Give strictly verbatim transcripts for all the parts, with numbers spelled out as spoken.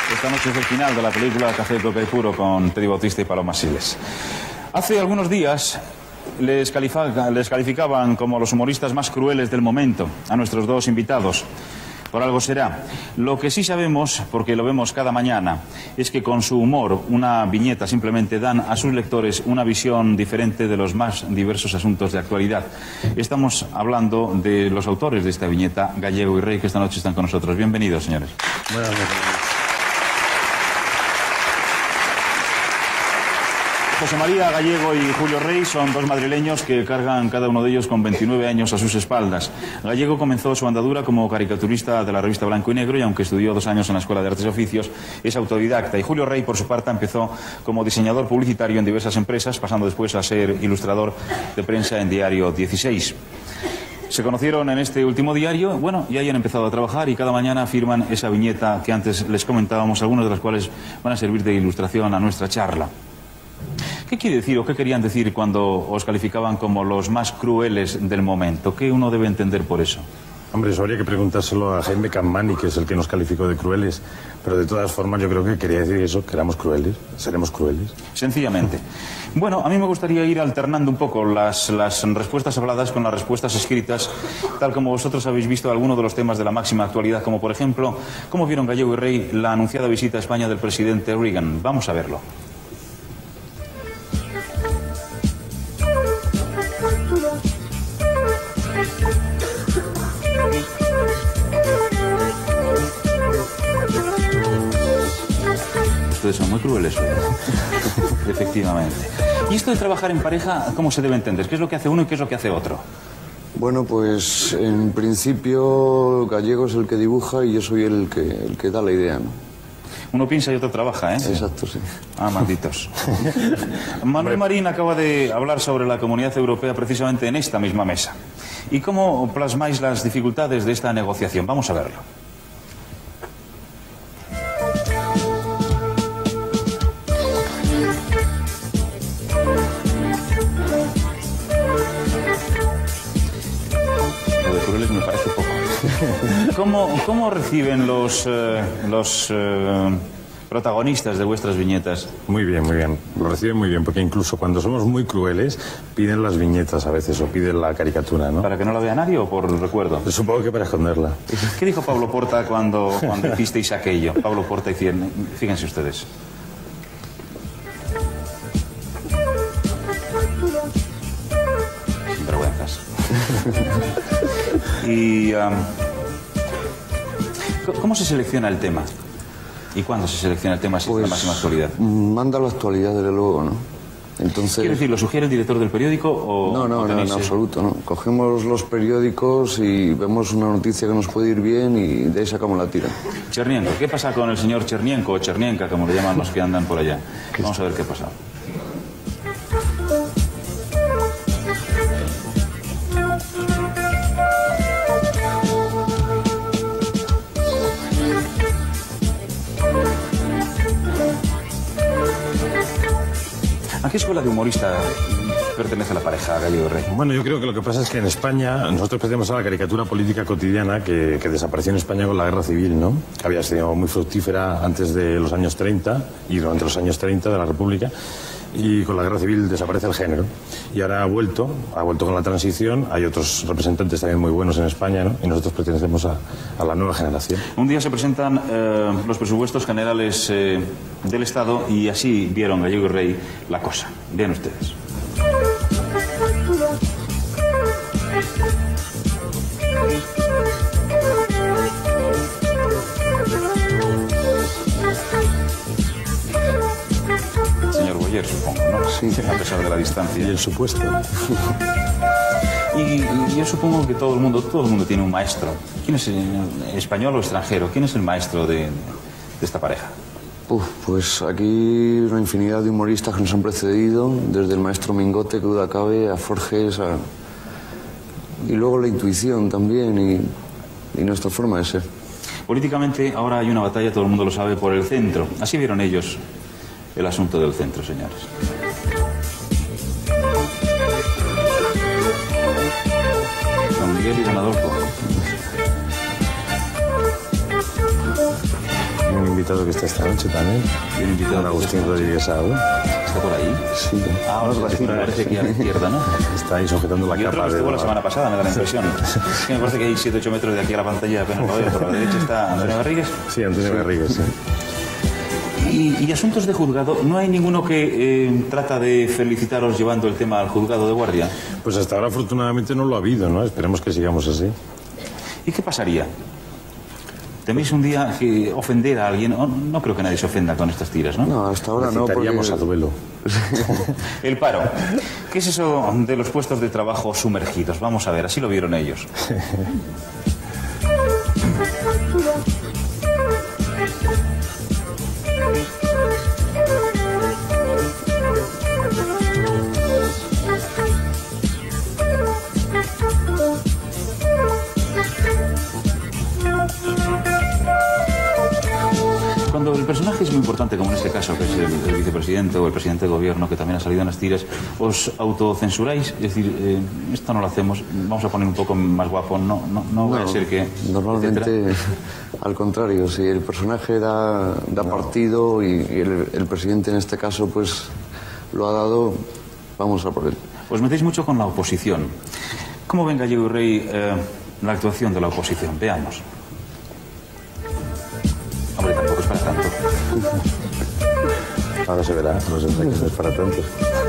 Esta noche es el final de la película Café, Coca y Puro con Teddy Bautista y Paloma Siles. Hace algunos días les, califica, les calificaban como los humoristas más crueles del momento a nuestros dos invitados. Por algo será. Lo que sí sabemos, porque lo vemos cada mañana, es que con su humor, una viñeta, simplemente dan a sus lectores una visión diferente de los más diversos asuntos de actualidad. Estamos hablando de los autores de esta viñeta, Gallego y Rey, que esta noche están con nosotros. Bienvenidos, señores. Buenas noches. José María Gallego y Julio Rey son dos madrileños que cargan cada uno de ellos con veintinueve años a sus espaldas. Gallego comenzó su andadura como caricaturista de la revista Blanco y Negro y aunque estudió dos años en la Escuela de Artes y Oficios, es autodidacta. Y Julio Rey, por su parte, empezó como diseñador publicitario en diversas empresas, pasando después a ser ilustrador de prensa en Diario dieciséis. Se conocieron en este último diario, bueno, y hayan empezado a trabajar y cada mañana firman esa viñeta que antes les comentábamos, algunas de las cuales van a servir de ilustración a nuestra charla. ¿Qué quiere decir o qué querían decir cuando os calificaban como los más crueles del momento? ¿Qué uno debe entender por eso? Hombre, eso habría que preguntárselo a Jaime Campmany, que es el que nos calificó de crueles. Pero de todas formas yo creo que quería decir eso, que éramos crueles, seremos crueles. Sencillamente. Bueno, a mí me gustaría ir alternando un poco las, las respuestas habladas con las respuestas escritas, tal como vosotros habéis visto algunos de los temas de la máxima actualidad, como por ejemplo, ¿cómo vieron Gallego y Rey la anunciada visita a España del presidente Reagan? Vamos a verlo. Ustedes son muy crueles, efectivamente. ¿Y esto de trabajar en pareja, cómo se debe entender? ¿Qué es lo que hace uno y qué es lo que hace otro? Bueno, pues en principio Gallego es el que dibuja y yo soy el que, el que da la idea, ¿no? Uno piensa y otro trabaja, ¿eh? Exacto, sí. Ah, malditos. Manuel Marín acaba de hablar sobre la Comunidad Europea precisamente en esta misma mesa. ¿Y cómo plasmáis las dificultades de esta negociación? Vamos a verlo. Me parece poco. ¿Cómo, cómo reciben los, eh, los eh, protagonistas de vuestras viñetas? Muy bien, muy bien. Lo reciben muy bien, porque incluso cuando somos muy crueles, piden las viñetas a veces, o piden la caricatura, ¿no? ¿Para que no la vea nadie o por recuerdo? Supongo que para esconderla. ¿Qué dijo Pablo Porta cuando, cuando hicisteis aquello? Pablo Porta y Cien, fíjense ustedes. Sin vergüenzas. Y um, ¿cómo se selecciona el tema? ¿Y cuándo se selecciona el tema si pues, es la máxima actualidad? Manda la actualidad, desde luego, ¿no? Entonces... ¿Quiere decir, lo sugiere el director del periódico o...? No, no, o no, en absoluto, no. Cogemos los periódicos y vemos una noticia que nos puede ir bien y de ahí sacamos la tira. Chernienko. ¿Qué pasa con el señor Chernienko o Chernienka, como le llaman los que andan por allá? Vamos a ver qué pasa. ¿A qué escuela de humorista pertenece la pareja Gallego y Rey? Bueno, yo creo que lo que pasa es que en España nosotros pertenecemos a la caricatura política cotidiana que, que desapareció en España con la guerra civil, ¿no? Que había sido muy fructífera antes de los años treinta y durante los años treinta de la República. Y con la guerra civil desaparece el género. Y ahora ha vuelto, ha vuelto con la transición. Hay otros representantes también muy buenos en España, ¿no? Y nosotros pertenecemos a, a la nueva generación. Un día se presentan eh, los presupuestos generales eh, del Estado y así vieron Gallego y Rey la cosa. Vean ustedes. Supongo, ¿no? Sí. A pesar de la distancia. Y el supuesto. Y, y yo supongo que todo el mundo, todo el mundo tiene un maestro. ¿Quién es el, español o extranjero? ¿Quién es el maestro de, de esta pareja? Uf, pues aquí una infinidad de humoristas que nos han precedido, desde el maestro Mingote, que duda cabe, a Forges, a... y luego la intuición también y, y nuestra forma de ser. Políticamente ahora hay una batalla, todo el mundo lo sabe, por el centro. Así vieron ellos el asunto del centro, señores. Don Miguel y Don Adolfo. invitado que está esta noche también. Y un invitado Don Agustín Rodríguez Sago. ¿Está por ahí? Sí. Ah, ahora sí, me parece que a la izquierda, ¿no? Está ahí sujetando la Y otro capa que de... estuvo la semana pasada, me da la impresión. Es que me parece que hay siete ocho metros de aquí a la pantalla, apenas lo veo. Por la derecha está Antonio Garrigues. Sí, Antonio Garrigues, sí. Y, y asuntos de juzgado, ¿no hay ninguno que eh, trata de felicitaros llevando el tema al juzgado de guardia? Pues hasta ahora afortunadamente no lo ha habido, ¿no? Esperemos que sigamos así. ¿Y qué pasaría? ¿Teméis un día que ofender a alguien? No, no creo que nadie se ofenda con estas tiras, ¿no? No, hasta ahora no, porque... Necesitaríamos a duelo. El paro. ¿Qué es eso de los puestos de trabajo sumergidos? Vamos a ver, así lo vieron ellos. Cuando el personaje es muy importante, como en este caso, que es el, el vicepresidente o el presidente de gobierno, que también ha salido en las tiras, ¿os autocensuráis? Es decir, eh, esto no lo hacemos, vamos a poner un poco más guapo, no, no, no va a ser que... Normalmente, etcétera. al contrario, si el personaje da, da no. partido y, y el, el presidente en este caso pues lo ha dado, vamos a por él. Os metéis mucho con la oposición. ¿Cómo ven Gallego y Rey eh, la actuación de la oposición? Veamos. Hombre, tampoco es para tanto. Ahora se verá, no se verá que no es para tanto.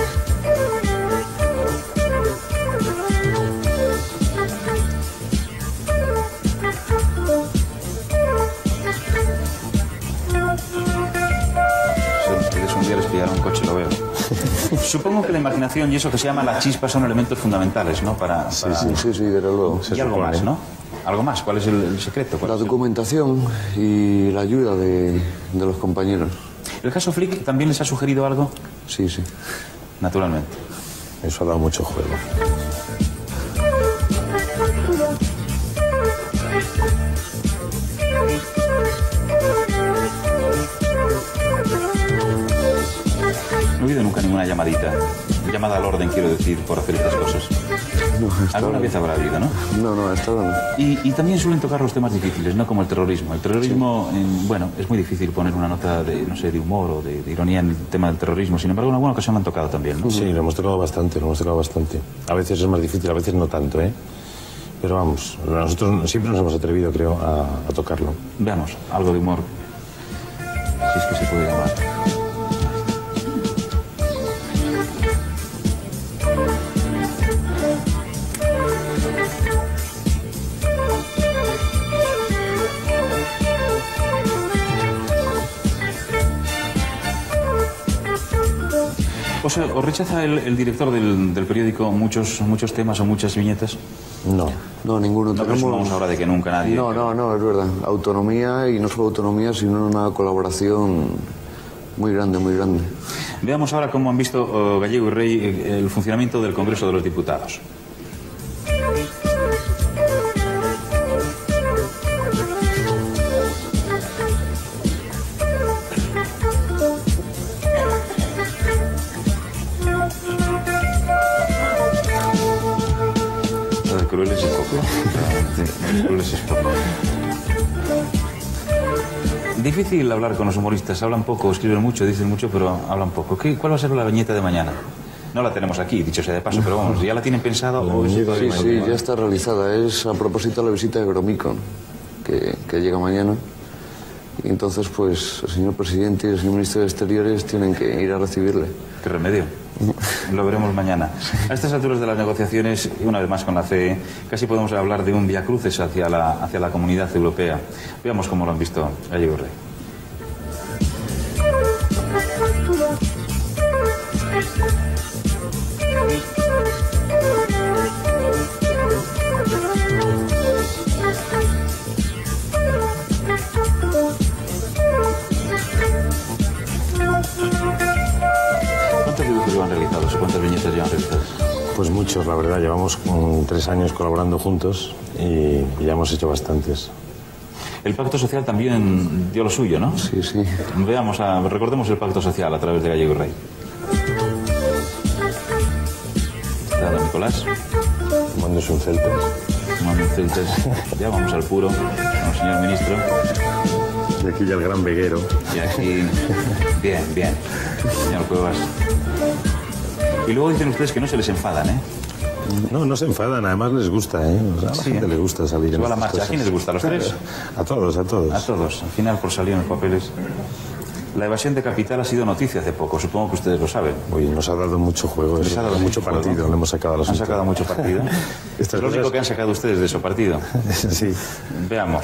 Si un día les pillar un coche, lo veo. Supongo que la imaginación y eso que se llama la chispa son elementos fundamentales, ¿no? Para, para... Sí, sí, sí, sí, desde luego. Y algo más, ¿no? ¿Algo más? ¿Cuál es el, el secreto? La documentación y la ayuda de, de los compañeros. ¿El caso Flick también les ha sugerido algo? Sí, sí. Naturalmente. Eso ha dado mucho juego. No he oído nunca ninguna llamadita. Llamada al orden, quiero decir, por hacer estas cosas. No, Alguna vez habrá habido, ¿no? No, no, hasta ahora no. Y, y también suelen tocar los temas difíciles, ¿no? Como el terrorismo. El terrorismo, sí. en, bueno, es muy difícil poner una nota de, no sé, de humor o de, de ironía en el tema del terrorismo. Sin embargo, en alguna ocasión lo han tocado también, ¿no? Sí, lo hemos tocado bastante, lo hemos tocado bastante. A veces es más difícil, a veces no tanto, ¿eh? Pero vamos, nosotros siempre nos hemos atrevido, creo, a, a tocarlo. Veamos, algo de humor. Si es que se puede llamar. O sea, ¿os rechaza el, el director del, del periódico muchos, muchos temas o muchas viñetas? No, no, ninguno. No presumamos ahora de que nunca nadie... No, no, no, es verdad. Autonomía, y no solo autonomía, sino una colaboración muy grande, muy grande. Veamos ahora cómo han visto uh, Gallego y Rey el funcionamiento del Congreso de los Diputados. Crueles es poco. Crueles es poco. Difícil hablar con los humoristas. Hablan poco, escriben mucho, dicen mucho, pero hablan poco. ¿Qué, ¿Cuál va a ser la viñeta de mañana? No la tenemos aquí, dicho sea de paso, pero vamos, ¿ya la tienen pensado? O es... Sí, sí, ya está realizada. Es a propósito de la visita de Gromyko, que, que llega mañana. Y entonces, pues, el señor presidente y el señor ministro de Exteriores tienen que ir a recibirle. ¿Qué remedio? Lo veremos mañana. A estas alturas de las negociaciones, y una vez más con la C E, casi podemos hablar de un viacrucis hacia la, hacia la comunidad europea. Veamos cómo lo han visto Gallego y Rey. ¿Cuántos dibujos llevan realizados o cuántas viñetas llevan realizadas? Pues muchos, la verdad. Llevamos um, tres años colaborando juntos y, y ya hemos hecho bastantes. El Pacto Social también dio lo suyo, ¿no? Sí, sí. Veamos, a, recordemos el Pacto Social a través de Gallego y Rey. Está don Nicolás. Tomándose un celtas. Tomando un celtas. Ya vamos al puro, con el señor ministro. Y aquí ya el gran veguero. Y aquí... Bien, bien. Señor Cuevas. Y luego dicen ustedes que no se les enfadan, ¿eh? No, no se enfadan, además les gusta, ¿eh? O sea, a la Sí, gente ¿eh? le gusta salir Se en va a la estas marcha. ¿A cosas. quién les gusta? ¿A los tres? A todos, a todos. A todos. Al final, por salir en los papeles. La evasión de capital ha sido noticia hace poco. Supongo que ustedes lo saben. Oye, nos ha dado mucho juego, Les eso, ha dado mucho juego. partido, le hemos sacado a la Han sacado mucho partido. Es Estas lo único cosas- que han sacado ustedes de su partido. Sí. Veamos.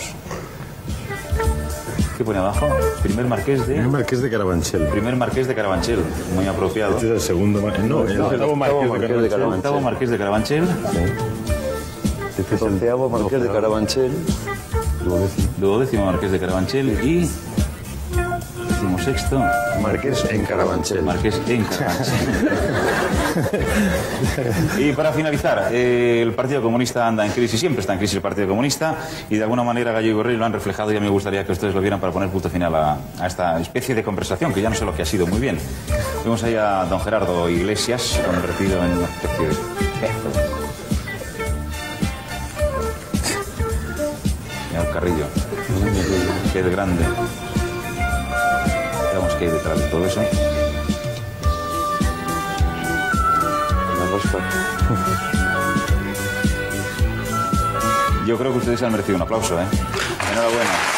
¿Qué pone abajo? Primer marqués El de... marqués de Carabanchel. Primer marqués de Carabanchel. Muy apropiado. Este es el segundo... mar- No, el octavo marqués de Carabanchel. Octavo marqués de Carabanchel. Este es el Onceavo Marqués de Carabanchel. Duodécimo marqués de Carabanchel. Y... Décimo sexto... Marqués en Carabanchel. Marqués en Carabanchel. Y para finalizar, eh, el Partido Comunista anda en crisis, siempre está en crisis el Partido Comunista, y de alguna manera Gallego y Rey lo han reflejado, y a mí me gustaría que ustedes lo vieran para poner punto final a, a esta especie de conversación, que ya no sé lo que ha sido muy bien. Vemos ahí a don Gerardo Iglesias, convertido en una especie de... Señor Carrillo, que es grande. Veamos qué hay detrás de todo eso. La rosca. Yo creo que ustedes han merecido un aplauso, ¿eh? Enhorabuena.